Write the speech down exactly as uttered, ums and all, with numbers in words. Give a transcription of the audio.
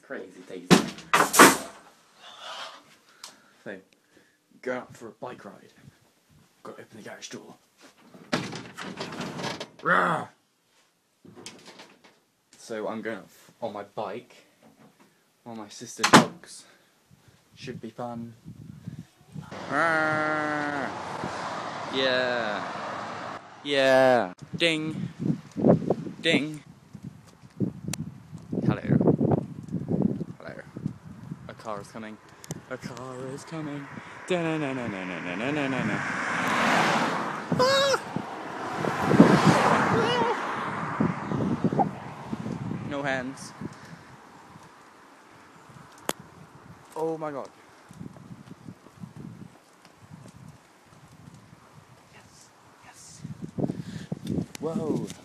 crazy daisy. So, go out for a bike ride. Got to open the garage door. Rawr! So I'm going off on my bike while my sister jogs. Should be fun. Rawr! Yeah. Yeah. Ding. Ding. Hello. Hello. A car is coming. A car is coming. Da na na na na na na na na na. Ah! No hands. Oh my god. Yes. Yes. Whoa.